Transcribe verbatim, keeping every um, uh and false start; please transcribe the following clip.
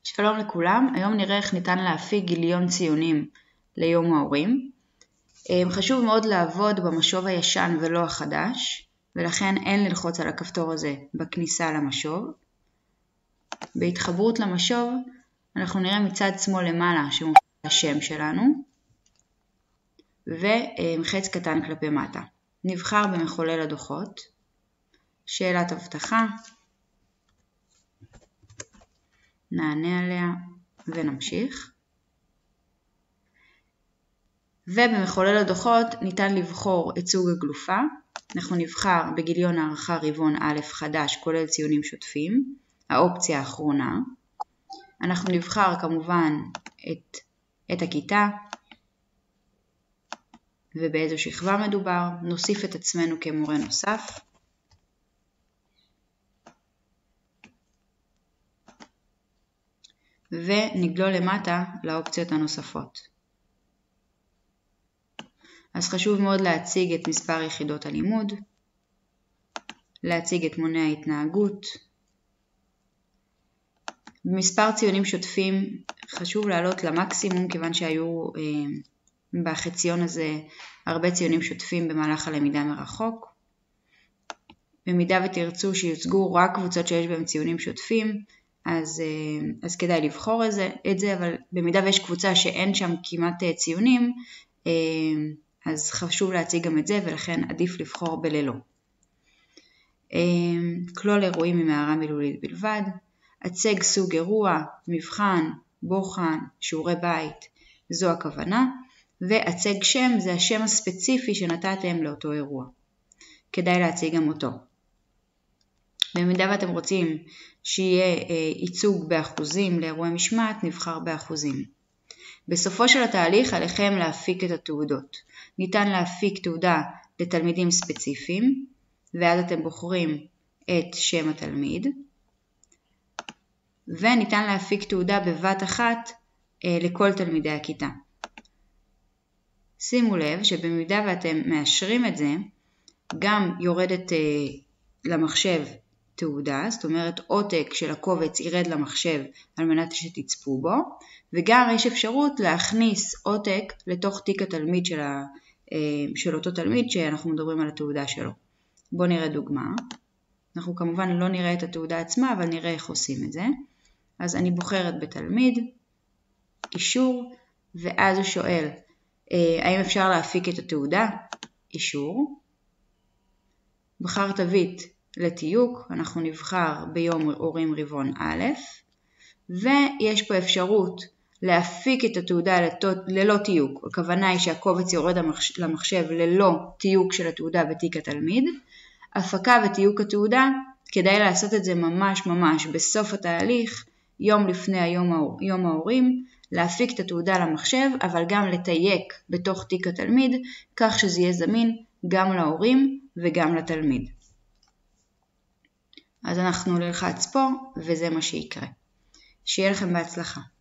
שלום לכולם, היום נראה איך ניתן להפיק גיליון ציונים ליום ההורים. חשוב מאוד לעבוד במשוב הישן ולא החדש, ולכן אין ללחוץ על הכפתור הזה בכניסה למשוב. בהתחברות למשוב אנחנו נראה מצד שמאל למעלה שמופיע השם שלנו, ומחץ קטן כלפי מטה. נבחר במחולל הדוחות, שאלת הבטחה, נענה עליה ונמשיך. ובמחולל הדוחות ניתן לבחור את סוג הגלופה. אנחנו נבחר בגיליון הערכה רבעון א' חדש כולל ציונים שוטפים, האופציה האחרונה. אנחנו נבחר כמובן את, את הכיתה ובאיזו שכבה מדובר. נוסיף את עצמנו כמורה נוסף. ונגלול למטה לאופציות הנוספות. אז חשוב מאוד להציג את מספר יחידות הלימוד, להציג את מונה ההתנהגות. במספר ציונים שוטפים חשוב לעלות למקסימום, כיוון שהיו אה, בחציון הזה הרבה ציונים שוטפים במהלך הלמידה מרחוק. במידה ותרצו שיוצגו רק קבוצות שיש בהם ציונים שוטפים, אז, אז כדאי לבחור את זה, את זה, אבל במידה ויש קבוצה שאין שם כמעט ציונים, אז חשוב להציג גם את זה, ולכן עדיף לבחור בללא. כלול אירועים עם הערה מילולית בלבד, הצג סוג אירוע, מבחן, בוחן, שיעורי בית, זו הכוונה, והצג שם זה השם הספציפי שנתתם לאותו אירוע. כדאי להציג גם אותו. במידה ואתם רוצים שיהיה ייצוג באחוזים לאירועי משמעת, נבחר באחוזים. בסופו של התהליך עליכם להפיק את התעודות. ניתן להפיק תעודה לתלמידים ספציפיים, ואז אתם בוחרים את שם התלמיד, וניתן להפיק תעודה בבת אחת לכל תלמידי הכיתה. שימו לב שבמידה ואתם מאשרים את זה, גם יורדת למחשב תעודה, זאת אומרת עותק של הקובץ ירד למחשב על מנת שתצפו בו, וגם יש אפשרות להכניס עותק לתוך תיק התלמיד של, ה, של אותו תלמיד שאנחנו מדברים על התעודה שלו. בואו נראה דוגמה. אנחנו כמובן לא נראה את התעודה עצמה, אבל נראה איך עושים את זה. אז אני בוחרת בתלמיד, אישור, ואז הוא שואל, האם אפשר להפיק את התעודה? אישור. בחר תווית לתיוק, אנחנו נבחר ביום הורים רבעון א', ויש פה אפשרות להפיק את התעודה ללא תיוק. הכוונה היא שהקובץ יורד למחשב ללא תיוק של התעודה בתיק התלמיד. הפקה ותיוק התעודה, כדאי לעשות את זה ממש ממש בסוף התהליך, יום לפני היום, יום ההורים, להפיק את התעודה למחשב, אבל גם לתייק בתוך תיק התלמיד, כך שזה יהיה זמין גם להורים וגם לתלמיד. אז אנחנו נלחץ פה, וזה מה שיקרה. שיהיה לכם בהצלחה.